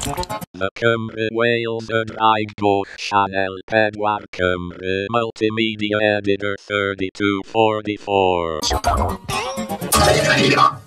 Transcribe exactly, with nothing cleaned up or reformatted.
The Cymru Wales y Draigwch Sianel pedwar Cymru Multimedia Editor thirty-two forty-four.